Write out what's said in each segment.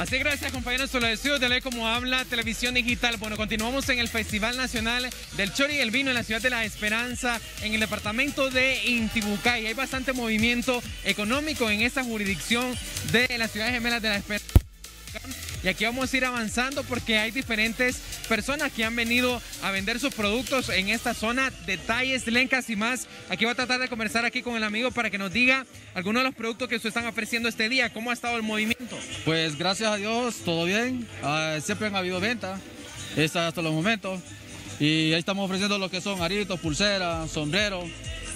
Así, gracias compañeros por los estudios de ley como habla Televisión Digital. Bueno, continuamos en el Festival Nacional del Choro y el Vino en la ciudad de La Esperanza, en el departamento de Intibucá. Y hay bastante movimiento económico en esta jurisdicción de las ciudades gemelas de La Esperanza. Y aquí vamos a ir avanzando porque hay diferentes personas que han venido a vender sus productos en esta zona, detalles, lencas y más. Aquí voy a tratar de conversar aquí con el amigo para que nos diga algunos de los productos que se están ofreciendo este día. ¿Cómo ha estado el movimiento? Pues gracias a Dios, todo bien. Siempre han habido ventas, hasta los momentos. Y ahí estamos ofreciendo lo que son aritos, pulseras, sombreros,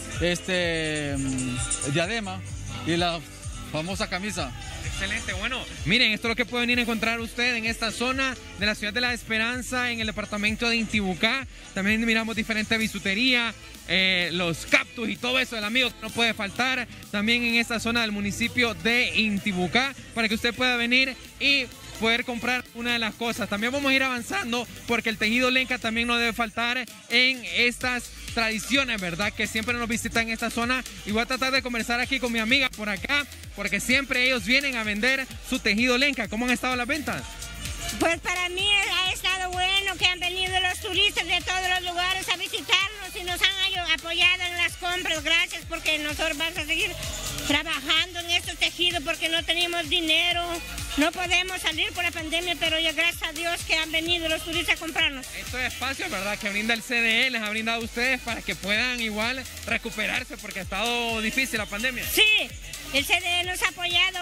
diadema y la famosa camisa. Excelente, bueno, miren, esto es lo que puede venir a encontrar usted en esta zona de la ciudad de La Esperanza, en el departamento de Intibucá. También miramos diferente bisutería, los cactus y todo eso, el amigo que no puede faltar, también en esta zona del municipio de Intibucá, para que usted pueda venir y poder comprar una de las cosas. También vamos a ir avanzando porque el tejido lenca también no debe faltar en estas tradiciones, ¿verdad? Que siempre nos visitan en esta zona. Y voy a tratar de conversar aquí con mi amiga por acá, porque siempre ellos vienen a vender su tejido lenca. ¿Cómo han estado las ventas? Pues para mí ha estado bueno que han venido los turistas de todos los lugares a visitarnos y nos han apoyado en las compras. Gracias, porque nosotros vamos a seguir trabajando en estos tejidos porque no tenemos dinero. No podemos salir por la pandemia, pero ya gracias a Dios que han venido los turistas a comprarnos. Estos espacios, ¿verdad?, que brinda el CDE, les ha brindado a ustedes para que puedan igual recuperarse porque ha estado difícil la pandemia. Sí, el CDE nos ha apoyado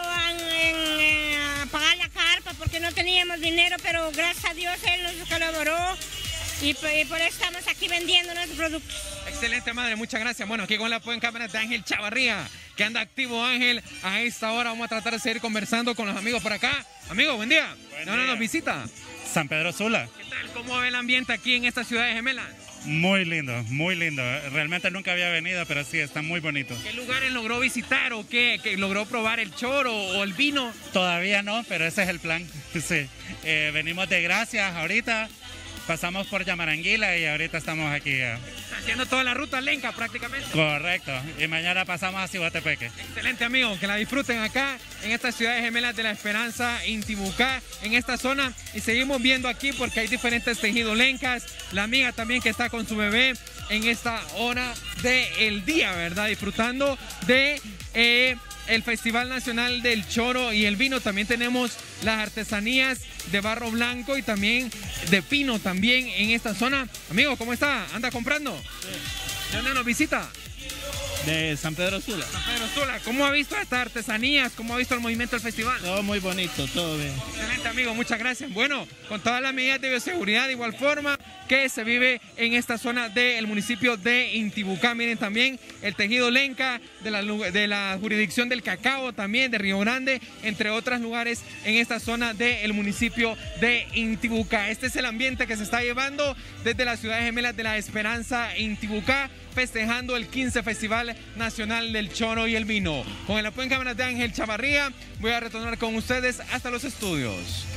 en pagar la carpa porque no teníamos dinero, pero gracias a Dios él nos colaboró y por eso estamos aquí vendiendo nuestros productos. Excelente, madre, muchas gracias. Bueno, aquí con la en cámara de Ángel Chavarría, que anda activo. Ángel, a esta hora vamos a tratar de seguir conversando con los amigos por acá. Amigo, buen día. ¿No nos visita? San Pedro Sula. ¿Qué tal? ¿Cómo ve el ambiente aquí en esta ciudad de Gemelas? Muy lindo, muy lindo. Realmente nunca había venido, pero sí, está muy bonito. ¿Qué lugares logró visitar o qué logró probar el choro o el vino? Todavía no, pero ese es el plan. Sí. Venimos de Gracias ahorita, pasamos por Yamaranguila y ahorita estamos aquí. Haciendo toda la ruta lenca prácticamente. Correcto, y mañana pasamos a Cihuatepeque. Excelente, amigo, que la disfruten acá en estas ciudades gemelas de La Esperanza, Intibucá, en esta zona. Y seguimos viendo aquí porque hay diferentes tejidos lencas. La amiga también que está con su bebé en esta hora del día, ¿verdad? Disfrutando de el Festival Nacional del Choro y el Vino. También tenemos las artesanías de barro blanco y también de pino también en esta zona. Amigo, ¿cómo está? ¿Anda comprando? Sí. ¿De dónde nos visita? De San Pedro Sula. San Pedro Sula. ¿Cómo ha visto estas artesanías? ¿Cómo ha visto el movimiento del festival? Todo muy bonito, todo bien. Excelente, amigo, muchas gracias. Bueno, con todas las medidas de bioseguridad de igual forma que se vive en esta zona del municipio de Intibucá. Miren también el tejido lenca de la jurisdicción del Cacao, también de Río Grande, entre otros lugares en esta zona del municipio de Intibucá. Este es el ambiente que se está llevando desde las ciudades gemelas de La Esperanza, Intibucá, festejando el 15 Festival Nacional del Choro y el Vino. Con el apoyo en cámaras de Ángel Chavarría, voy a retornar con ustedes hasta los estudios.